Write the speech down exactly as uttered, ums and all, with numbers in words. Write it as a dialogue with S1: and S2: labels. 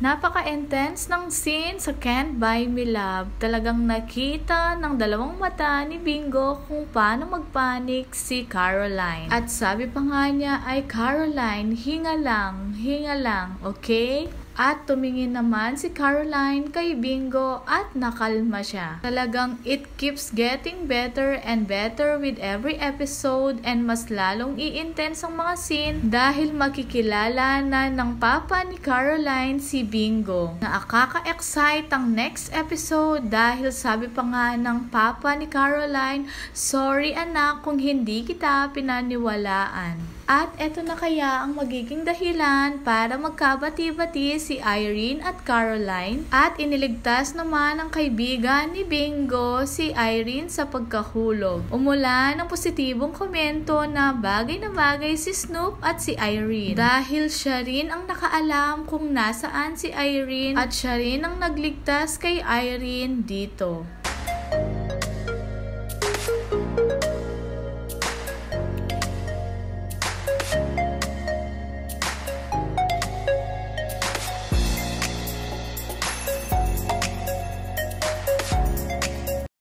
S1: Napaka-intense ng scene sa Can't Buy Me Love. Talagang nakita ng dalawang mata ni Bingo kung paano magpanik si Caroline. At sabi pa nga niya ay, Caroline, hinga lang, hinga lang, okay? At tumingin naman si Caroline kay Bingo at nakalma siya. Talagang it keeps getting better and better with every episode, and mas lalong i-intense ang mga scene dahil makikilala na ng papa ni Caroline si Bingo. Nakaka-excite ang next episode dahil sabi pa nga ng papa ni Caroline, sorry anak kung hindi kita pinaniwalaan. At eto na kaya ang magiging dahilan para magkabati-bati si Irene at Caroline, at iniligtas naman ng kaibigan ni Bingo si Irene sa pagkahulog. Umulan ng positibong komento na bagay na bagay si Snoop at si Irene dahil siya rin ang nakaalam kung nasaan si Irene at siya rin ang nagligtas kay Irene dito.